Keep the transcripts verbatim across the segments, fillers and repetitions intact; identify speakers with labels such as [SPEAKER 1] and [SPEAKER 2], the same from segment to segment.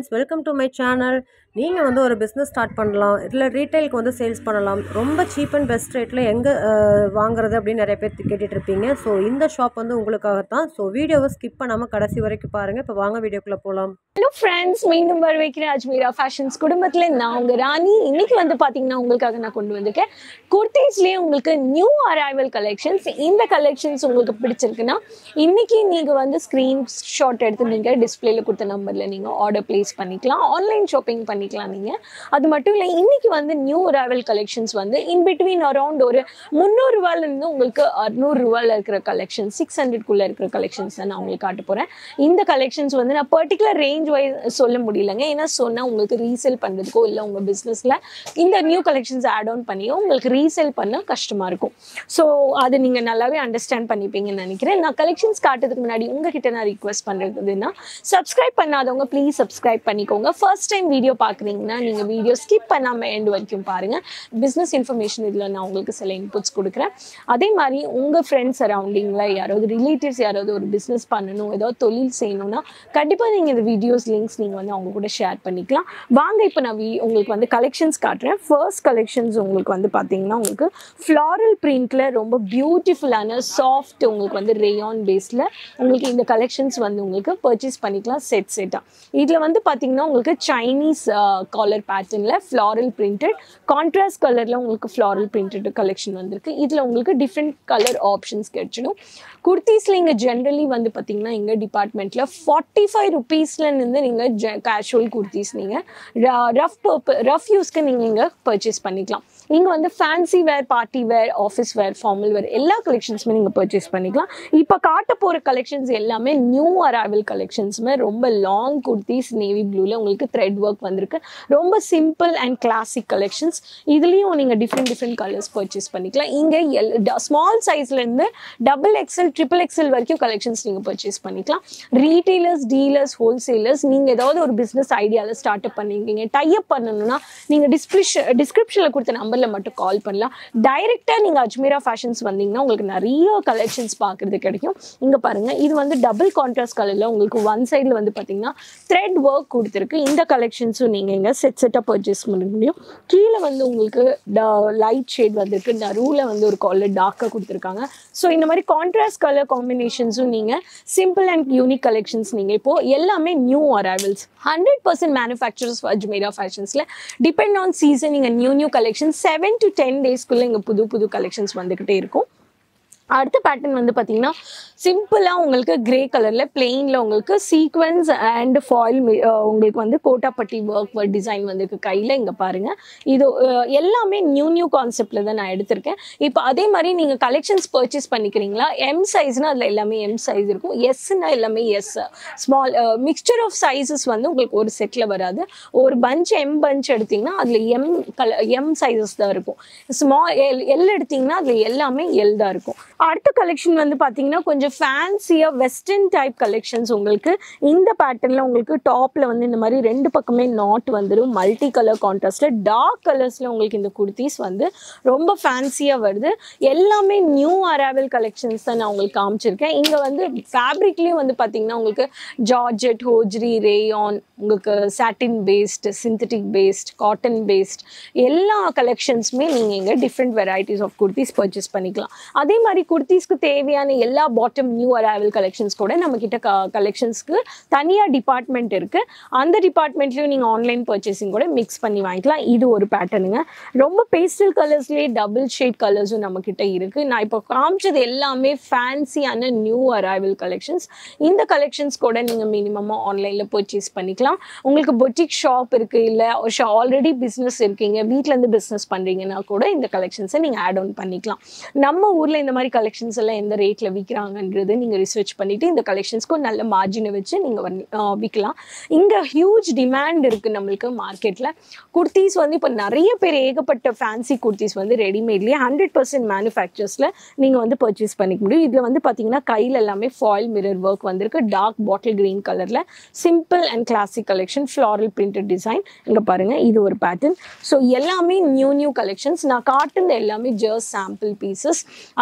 [SPEAKER 1] welcome to my channel. நீங்கள் வந்து ஒரு பிஸ்னஸ் ஸ்டார்ட் பண்ணலாம், இல்லை ரீட்டைலுக்கு வந்து சேல்ஸ் பண்ணலாம். ரொம்ப சீப் அண்ட் பெஸ்ட் ரேட்டில் எங்கே வாங்குறது அப்படின்னு நிறைய பேர் கேட்டுட்ருப்பீங்க. ஸோ இந்த ஷாப் வந்து உங்களுக்காக தான். ஸோ வீடியோவை ஸ்கிப் பண்ணாமல் கடைசி வரைக்கும் பாருங்கள். இப்போ வாங்க வீடியோக்குள்ளே போகலாம்.
[SPEAKER 2] ஹலோ ஃப்ரெண்ட்ஸ், மீண்டும் வரவேற்கிற அஜ்மீரா ஃபேஷன்ஸ் குடும்பத்தில் நான் உங்கள் ராணி. இன்றைக்கி வந்து பார்த்தீங்கன்னா உங்களுக்காக நான் கொண்டு வந்திருக்கேன் குர்த்திஸ்லேயே உங்களுக்கு நியூ அரைவல் கலெக்ஷன்ஸ். இந்த கலெக்ஷன்ஸ் உங்களுக்கு பிடிச்சிருக்குன்னா இன்றைக்கி நீங்கள் வந்து ஸ்க்ரீன்ஷாட் எடுத்து நீங்கள் டிஸ்பிளேல கொடுத்த நம்பரில் நீங்கள் ஆர்டர் ப்ளேஸ் பண்ணிக்கலாம், ஆன்லைன் ஷாப்பிங் பண்ணிக்கலாம் நீங்கள். அது மட்டும் இல்லை, இன்றைக்கி வந்து நியூ அரைவல் கலெக்ஷன்ஸ் வந்து இன் பிட்வீன் அரௌண்ட் ஒரு முந்நூறு ரூபாயிலேருந்து உங்களுக்கு அறுநூறு ரூபாயில் இருக்கிற கலெக்ஷன், சிக்ஸ் ஹண்ட்ரட்குள்ளே இருக்கிற கலெக்ஷன்ஸ் தான் நான் உங்களுக்கு காட்ட போகிறேன். இந்த கலெக்ஷன்ஸ் வந்து நான் பர்டிகுலர் ரேஞ்ச் வைஸ் சொல்ல முடியலைங்க, ஏன்னா சொன்னால் உங்களுக்கு ரீசேல் பண்ணுறதுக்கோ இல்லை உங்கள் பிஸ்னஸில் இந்த நியூ கலெக்ஷன்ஸ் ஆட் ஆன் பண்ணியோ உங்களுக்கு ரீசேல் பண்ண கஷ்டமாக இருக்கும். ஸோ அதை நீங்கள் நல்லாவே அண்டர்ஸ்டாண்ட் பண்ணிப்பீங்கன்னு நினைக்கிறேன். நான் கலெக்ஷன்ஸ் காட்டுறதுக்கு முன்னாடி உங்ககிட்ட நான் ரிக்வெஸ்ட் பண்ணுறதுன்னா, சப்ஸ்கிரைப் பண்ணாதவங்க ப்ளீஸ் சப்ஸ்கிரைப் பண்ணிக்கோங்க. ஃபர்ஸ்ட் டைம் வீடியோ பார்க்குறீங்கன்னா நீங்கள் வீடியோ ஸ்கிப் பண்ணாமல் எண்ட் வரைக்கும் பாருங்கள். பிஸ்னஸ் இன்ஃபர்மேஷன் இதில் நான் உங்களுக்கு சில இன்புட்ஸ் கொடுக்குறேன். அதே மாதிரி உங்கள் ஃப்ரெண்ட்ஸ் சரௌண்டிங்கில் யாராவது ரிலேட்டிவ்ஸ் யாராவது ஒரு பிஸ்னஸ் பண்ணணும், ஏதாவது தொழில் செய்யணும்னா கண்டிப்பாக நீங்கள் இந்த வீடியோஸ் லிங்க்ஸ் நீங்கள் வந்து அவங்க கூட ஷேர் பண்ணிக்கலாம். வாங்க இப்போ நான் வீ உங்களுக்கு வந்து கலெக்ஷன்ஸ் காட்டுறேன். ஃபர்ஸ்ட் கலெக்ஷன்ஸ் உங்களுக்கு வந்து பார்த்தீங்கன்னா உங்களுக்கு ஃப்ளாரல் பிரிண்டில் ரொம்ப பியூட்டிஃபுல்லான சாஃப்ட் உங்களுக்கு வந்து ரேயான் பேஸில் உங்களுக்கு இந்த கலெக்ஷன்ஸ் வந்து உங்களுக்கு பர்ச்சேஸ் பண்ணிக்கலாம் செட் செட்டாக. இதில் வந்து பார்த்தீங்கன்னா உங்களுக்கு சைனீஸ் காலர் பேட்டர்னில் ஃப்ளாரல் பிரிண்டட், கான்ட்ராஸ்ட் கலரில் உங்களுக்கு ஃப்ளாரல் பிரிண்டட் கலெக்ஷன் வந்திருக்கு. இதில் உங்களுக்கு டிஃப்ரெண்ட் கலர் ஆப்ஷன்ஸ் கிடைச்சிடும். குர்த்திஸில் இங்கே ஜென்ரலி வந்து பார்த்தீங்கன்னா எங்கள் டிபார்ட்மெண்ட்டில் ஃபார்ட்டி ஃபைவ் ருபீஸ்லேருந்து நீங்கள் ஜ கேஷுவல் குர்த்திஸ் நீங்கள் ரஃப் பர்ப ரஃப் யூஸ்க்கு நீங்கள் இங்கே பர்ச்சேஸ் பண்ணிக்கலாம். இங்கே வந்து fancy wear, party wear, office wear, formal wear எல்லா கலெக்ஷன்ஸுமே நீங்கள் பர்ச்சேஸ் பண்ணிக்கலாம். இப்போ காட்ட போகிற கலெக்ஷன்ஸ் எல்லாமே நியூ அரைவல் கலெக்ஷன்ஸுமே. ரொம்ப லாங் குர்த்திஸ் நேவி ப்ளூவில் உங்களுக்கு த்ரெட் ஒர்க் வந்திருக்கு. ரொம்ப சிம்பிள் அண்ட் கிளாசிக் கலெக்ஷன்ஸ். இதுலேயும் நீங்கள் டிஃப்ரெண்ட் டிஃப்ரெண்ட் கலர்ஸ் பர்ச்சேஸ் பண்ணிக்கலாம். இங்கே எல் ஸ்மால் சைஸ்லேருந்து டபுள் எக்ஸல் ட்ரிபிள் எக்ஸல் வரைக்கும் கலெக்ஷன்ஸ் நீங்கள் பர்ச்சேஸ் பண்ணிக்கலாம். ரீட்டெயிலர்ஸ், டீலர்ஸ், ஹோல்சேலர்ஸ், நீங்கள் ஏதாவது ஒரு பிஸ்னஸ் ஐடியாவில் ஸ்டார்ட் அப் பண்ணிருக்கீங்க, டைப் பண்ணணும்னா நீங்கள் டிஸ்கிரிப்ஷன் டிஸ்கிரிப்ஷனில் கொடுத்த நம்பர் மட்டும் கால் பண்ணலாம். டைரக்டா நீங்க அஜ்மீரா ஃபேஷன்ஸ் வந்தீங்கன்னா உங்களுக்கு நிறைய கலெக்ஷன்ஸ் பார்க்கறது கிடைக்கும். இங்க பாருங்க, இது வந்து டபுள் கான்ட்ராஸ்ட் கலர்ல உங்களுக்கு ஒன் சைடுல வந்து பாத்தீங்கன்னா த்ரெட் ஒர்க் கொடுத்துருக்கு. இந்த கலெக்ஷன்ஸும் நீங்க இங்க செட் செட்டா பர்ச்சேஸ் பண்ண முடியும். கீழே வந்து உங்களுக்கு லைட் ஷேட் வந்திருக்கு, நடுவுல வந்து ஒரு கலர் டார்க்கா கொடுத்துருக்காங்க. ஸோ இந்த மாதிரி கான்ட்ராஸ்ட் கலர் காம்பினேஷன்ஸும் நீங்க சிம்பிள் அண்ட் யூனிக் கலெக்ஷன்ஸ் நீங்க இப்போ எல்லாமே new arrivals. Hundred percent manufacturers Ajmera ஃபேஷன்ஸ்ல டிபெண்ட் ஆன் சீசன் நீங்க new new collections seven to ten டேஸ்க்குள்ளே இங்கே புது புது கலெக்ஷன்ஸ் வந்துக்கிட்டே இருக்கும். அடுத்த பேட்டர்ன் வந்து பார்த்தீங்கன்னா சிம்பிளாக உங்களுக்கு கிரே கலரில் பிளெயினில் உங்களுக்கு சீக்வன்ஸ் அண்ட் ஃபாயில் உங்களுக்கு வந்து கோட்டாப்பட்டி ஒர்க் ஒர்க் டிசைன் வந்துருக்கு கையில். இங்கே பாருங்கள், இது எல்லாமே நியூ நியூ கான்செப்டில் தான் நான் எடுத்திருக்கேன். இப்போ அதே மாதிரி நீங்கள் கலெக்ஷன்ஸ் பர்ச்சேஸ் பண்ணிக்கிறீங்களா, எம் சைஸ்னால் அதில் எல்லாமே எம் சைஸ் இருக்கும், எஸ்ன்னா எல்லாமே S. Small mixture of sizes வந்து உங்களுக்கு ஒரு செட்டில் வராது. ஒரு பஞ்ச் எம் பஞ்ச் எடுத்திங்கன்னா அதில் எம் கல எம் சைஸஸ் தான் இருக்கும். ஸ்மால் எல் எல் எடுத்திங்கன்னா அதில் எல்லாமே எல் தான் இருக்கும். அடுத்த கலெக்ஷன் வந்து பார்த்தீங்கன்னா கொஞ்சம் ஃபேன்சியாக வெஸ்டர்ன் டைப் கலெக்ஷன்ஸ். உங்களுக்கு இந்த பேட்டர்னில் உங்களுக்கு டாப்பில் வந்து இந்த மாதிரி ரெண்டு பக்கமே நாட் வந்துடும். மல்டி கலர் கான்ட்ராஸ்டில் டார்க் கலர்ஸில் உங்களுக்கு இந்த குர்த்திஸ் வந்து ரொம்ப ஃபேன்சியாக வருது. எல்லாமே நியூ அரைவல் கலெக்ஷன்ஸ் தான் நான் உங்களுக்கு காமிச்சிருக்கேன். இங்கே வந்து ஃபேப்ரிக்லேயும் வந்து பார்த்தீங்கன்னா உங்களுக்கு ஜார்ஜெட், ஹோஜ்ரி, ரேயான், உங்களுக்கு satin based, synthetic based, cotton based எல்லா கலெக்ஷன்ஸுமே நீங்கள் இங்கே different varieties of kurtis purchase பண்ணிக்கலாம். அதே மாதிரி குர்த்திஸ்க்கு தேவையான எல்லா பாட்டம் நியூ அரைவல் கலெக்ஷன்ஸ் கூட நம்ம கிட்ட கலெக்ஷன்ஸ்க்கு தனியாக டிபார்ட்மெண்ட் இருக்குது. அந்த டிபார்ட்மெண்ட்லேயும் நீங்கள் ஆன்லைன் பர்ச்சேசிங் கூட மிக்ஸ் பண்ணி வாங்கிக்கலாம். இது ஒரு பேட்டர்னுங்க. ரொம்ப பேஸ்டல் கலர்ஸ்லேயே டபுள் ஷேட் கலர்ஸும் நம்ம கிட்ட இருக்குது. நான் இப்போ காமிச்சது எல்லாமே ஃபேன்சியான நியூ அரைவல் கலெக்ஷன்ஸ். இந்த கலெக்ஷன்ஸ் கூட நீங்கள் மினிமமாக ஆன்லைனில் பர்ச்சேஸ் பண்ணிக்கலாம். உங்களுக்கு பொட்டிக் ஷாப் இருக்குது, இல்லை ஒரு ஷா ஆல்ரெடி பிஸ்னஸ் இருக்கீங்க, வீட்டிலேருந்து பிஸ்னஸ் பண்ணுறீங்கன்னா கூட இந்த கலெக்ஷன்ஸை நீங்கள் ஆட் ஆன் பண்ணிக்கலாம். நம்ம ஊரில் இந்த மாதிரி கலெக்ஷன்ஸ் எல்லாம் எந்த ரேட்டில் விற்கிறாங்கன்றது நீங்கள் ரிசர்ச் பண்ணிவிட்டு இந்த கலெக்ஷன்ஸ்க்கு நல்ல மார்ஜினை வச்சு நீங்கள் வந்து விற்கலாம். இங்கே ஹியூஜ் டிமாண்ட் இருக்குது நம்மளுக்கு மார்க்கெட்டில். குர்த்திஸ் வந்து இப்போ நிறைய பேர் ஏகப்பட்ட ஃபேன்சி குர்த்திஸ் வந்து ரெடிமேட்லேயே ஹண்ட்ரட் பர்சன்ட் மேனுஃபேக்சர்ஸில் நீங்கள் வந்து பர்ச்சேஸ் பண்ணிக்க முடியும். இதில் வந்து பார்த்தீங்கன்னா கையில் எல்லாமே ஃபாயில் மிரர் ஒர்க் வந்திருக்கு. டார்க் பாட்டில் கிரீன் கலரில் simple and classic collection, floral printed design. இங்கே பாருங்கள், இது ஒரு பேட்டர்ன். ஸோ எல்லாமே நியூ நியூ கலெக்ஷன்ஸ். நான் காட்டுன எல்லாமே just sample pieces. Ajmera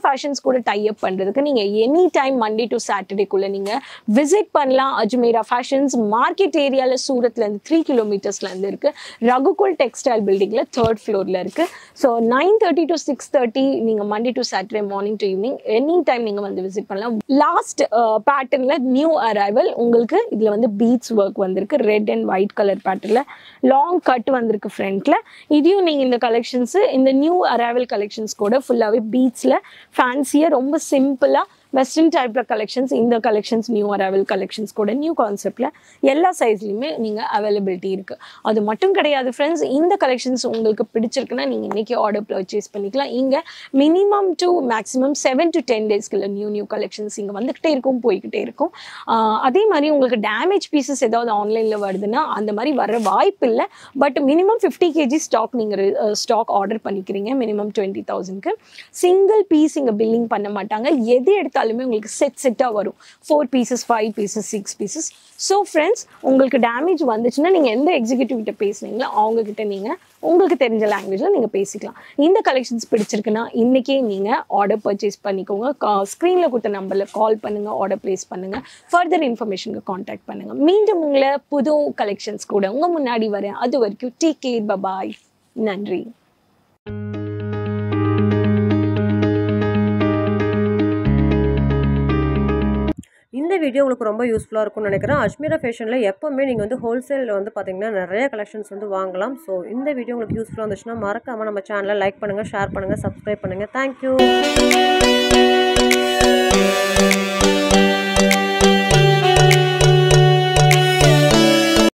[SPEAKER 2] Fashions கூட டை அப் பண்றதுக்கு நீங்க any time Monday to Saturday குள்ள நீங்க விசிட் பண்ணலாம். Ajmera Fashions மார்க்கெட் ஏரியால சூரத்ல இருந்து three கிலோமீட்டர்ஸ்ல இருந்து இருக்கு. Raghukul Textile buildingல third floorல இருக்கு. So nine thirty to six thirty நீங்க Monday to Saturday morning to evening any time நீங்க வந்து விசிட் பண்ணலாம். லாஸ்ட் பேட்டர்ன்ல நியூ அரைவல் உங்களுக்கு இதுல வந்து பீட்ஸ் ஒர்க் வந்திருக்கு. ரெட் அண்ட் ஒயிட் கலர் பேட்டர்ன்ல லாங் கட் வந்திருக்கு ஃப்ரண்ட்ல. இதையும் நீங்க இந்த கலெக்ஷன்ஸ் இந்த நியூ அரைவல் கலெக்ஷன்ஸ் கூட ஃபுல்லாவே பீட்ஸ்ல ஃபேன்சியா ரொம்ப சிம்பிளா வெஸ்டர்ன் டைப்ல கலெக்ஷன்ஸ் இந்த கலெக்ஷன்ஸ் நியூ அரைவல் கலெக்ஷன்ஸ் கூட நியூ கான்செப்ட்ல எல்லா சைஸ்லயுமே நீங்க அவைலபிலிட்டி இருக்கு. அது மட்டும் கிடையாது ஃப்ரெண்ட்ஸ், இந்த கலெக்ஷன்ஸ் உங்களுக்கு பிடிச்சிருக்குன்னா நீங்க இன்னைக்கு ஆர்டர் பர்ச்சேஸ் பண்ணிக்கலாம். இங்க minimum to maximum seven to ten டேஸ்க்குள்ள நியூ நியூ கலெக்ஷன்ஸ் இங்க வந்துகிட்டே இருக்கும் போய்கிட்டே இருக்கும். அதே மாதிரி உங்களுக்கு டேமேஜ் பீசஸ் ஏதாவது ஆன்லைன்ல வருதுன்னா அந்த மாதிரி வர வாய்ப்பு இல்லை. But minimum fifty KG stock நீங்க ஸ்டாக் ஆர்டர் பண்ணிக்கிறீங்க மினிமம் டுவெண்ட்டி தௌசண்ட்க்கு சிங்கிள் பீஸ் இங்க பில்லிங் பண்ண மாட்டாங்க. எது எடுத்தாலும் உங்களுக்கு செட் செட்டா வரும். Four pieces five pieces six pieces. So friends, உங்களுக்கு டேமேஜ் வந்துச்சுன்னா நீங்க எந்த எக்ஸிக்யூட்டிவ் கிட்ட பேசுனீங்களோ அவங்க கிட்ட நீங்க உங்களுக்கு தெரிஞ்ச லாங்குவேஜ்ல நீங்க பேசிக்கலாம். இந்த கலெக்ஷன்ஸ் பிடிச்சிருக்குன்னா இன்னைக்கே நீங்க ஆர்டர் பர்ச்சேஸ் பண்ணிக்கோங்க. ஸ்க்ரீன்ல கொடுத்த நம்பர்ல கால் பண்ணுங்க, ஆர்டர் பிளேஸ் பண்ணுங்க. ஃபர்தர் இன்ஃபர்மேஷனுக்கு கான்டாக்ட் பண்ணுங்க. மீண்டும் உங்களை புது கலெக்ஷன்ஸ் கூட உங்க முன்னாடி வரேன். அது வரைக்கும் டேக் கேர், பாய், நன்றி.
[SPEAKER 1] இந்த வீடியோ உங்களுக்கு ரொம்ப யூஸ்ஃபுல்லாக இருக்கும்னு நினைக்கிறேன். அஜ்மீரா ஃபேஷனில் எப்போவுமே நீங்கள் வந்து ஹோல்சேலில் வந்து பார்த்தீங்கன்னா நிறைய கலெக்ஷன்ஸ் வந்து வாங்கலாம். ஸோ இந்த வீடியோ உங்களுக்கு யூஸ்ஃபுல்லாக இருந்துச்சுன்னா மறக்காமல் நம்ம சேனலை லைக் பண்ணுங்கள், ஷேர் பண்ணுங்கள், சப்ஸ்கிரைப் பண்ணுங்கள். தேங்க்யூ.